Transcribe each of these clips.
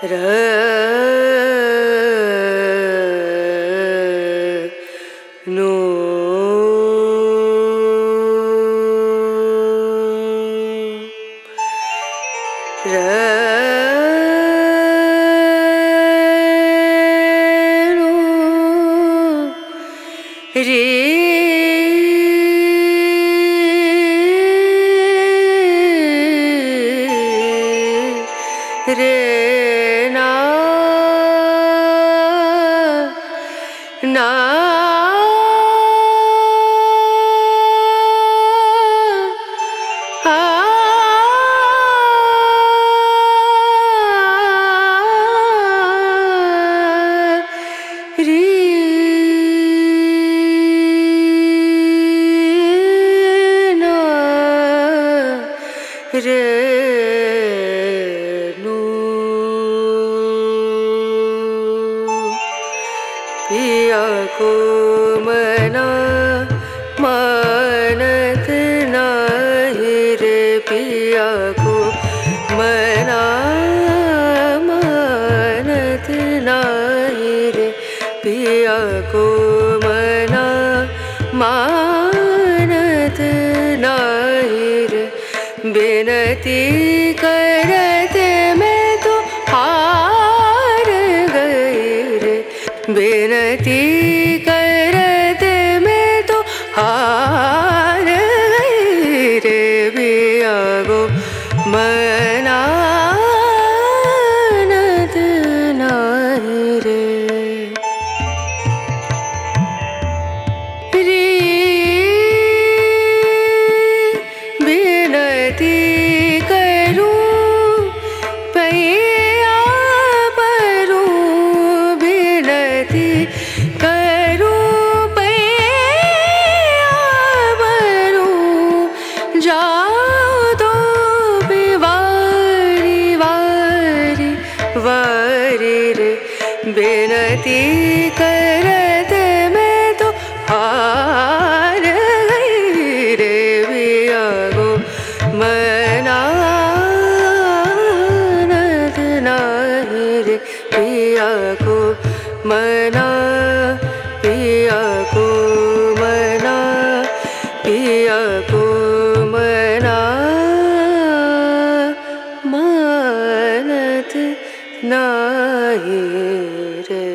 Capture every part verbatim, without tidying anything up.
No रे रे ना ना आ रे ना रे पिया को मना मानत नाही रे पिया को मना मानत नाही रे पिया को मना मानत नाही रे बिनती करते मैं तो हार गई रे बिनती करते मैं तो हार गई रे पिया को मनानत नाही रे रे बिनती करूं पैया परूं बिनती करूं पैया परूं जाओ तो बिवारी वारी वारी रे बिनती करते मैं तो हार गई रे पिया को मनानत नाही रे पिया को मना पिया को मना पिया को मना मानत नाही रे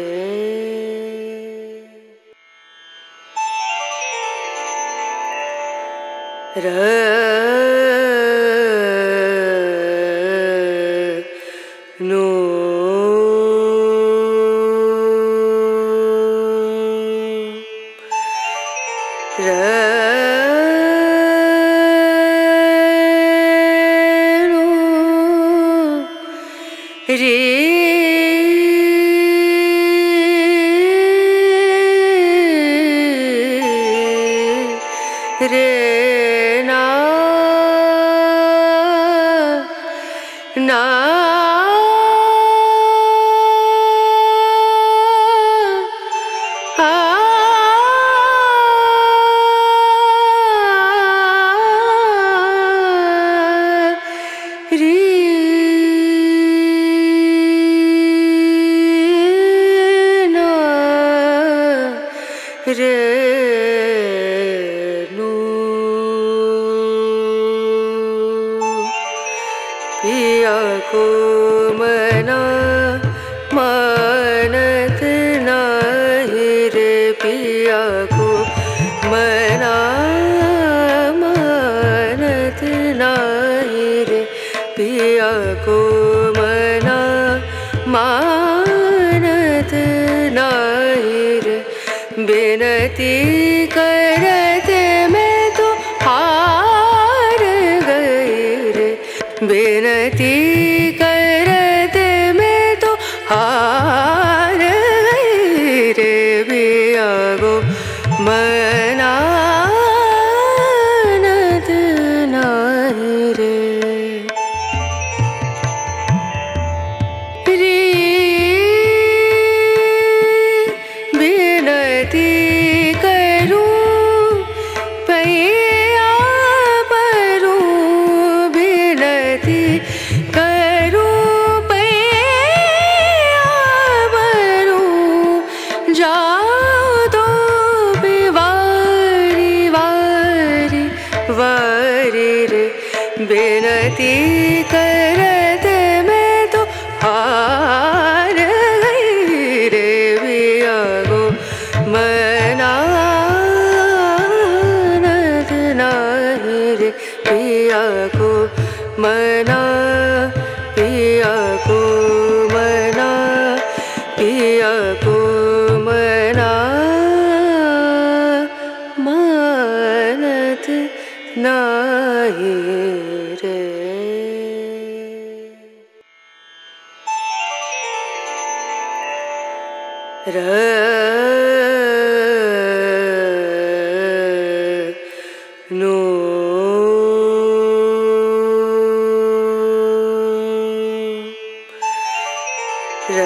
र नो र नो रे रे ना ना आ रे ना रे पिया को मना मानत नाही रे पिया को मना मानत नाही रे पिया को मना मानत नाही रे बिनती करते मैं तो हार गई रे बिनती करते मैं तो हार गई रे पिया को मनानत नाही रे रे बिनती करूं पैया परूं बिनती कर बेनती करत मैं तो हार गई रे पिया को मनानत नाही रे पिया को मना पिया को मना पिया को मना मानत नाही रे। र नो र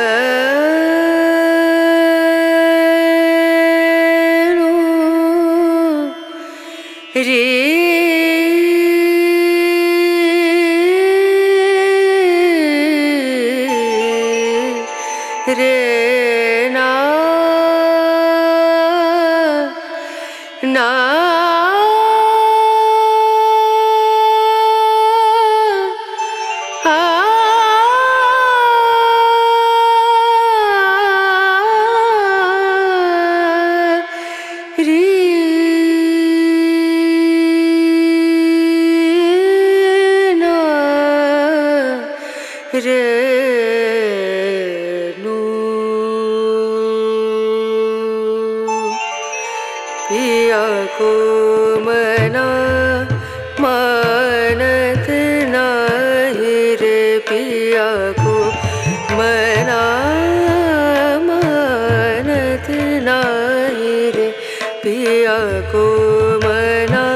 नो रे रे ना ना आ रे ना रे पिया को मना मानत नाही रे पिया को मना मानत नाही रे पिया को मना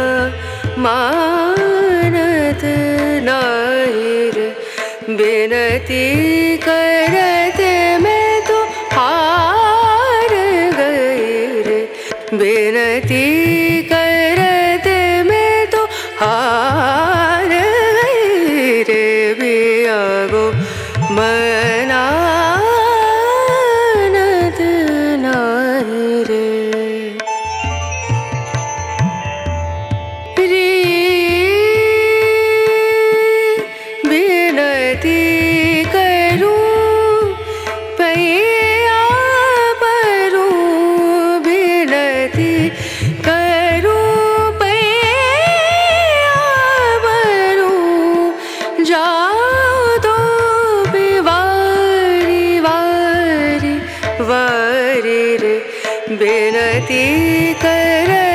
मानत नाही रे बेनती करत मैं तो हार गई रे बेनती करत मैं तो हार गई रे पिया को मनानत नाही रे रे बेनती करूं पैया परूं बेनती करूं पैया परूं जाओ तो बिवारी वारी वारी रे बेनती कर